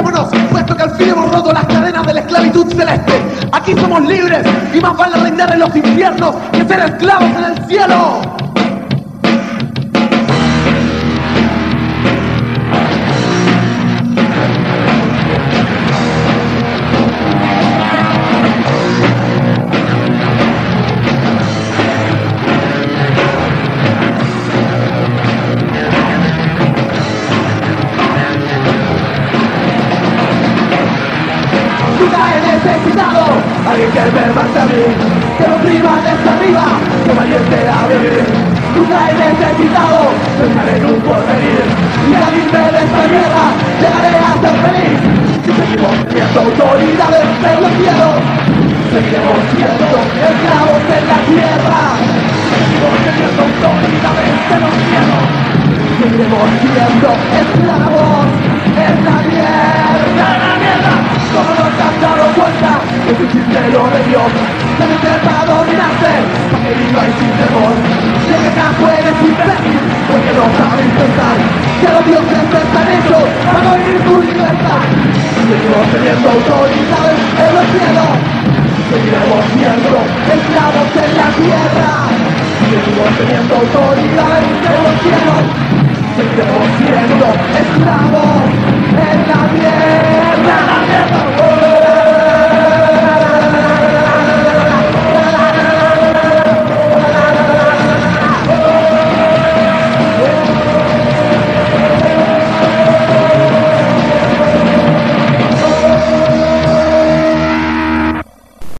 Levantémonos, puesto que al fin hemos roto las cadenas de la esclavitud celeste. Aquí somos libres y más vale reinar en los infiernos que ser esclavos en el cielo. Alguien que me mate a mí, que me oprima desde arriba, que me aliente a vivir. Nunca he necesitado pensar en un porvenir, y al irme de esta guerra llegaré a ser feliz. Si seguimos siendo autoridades en los cielos, seguiremos siendo esclavos en la tierra.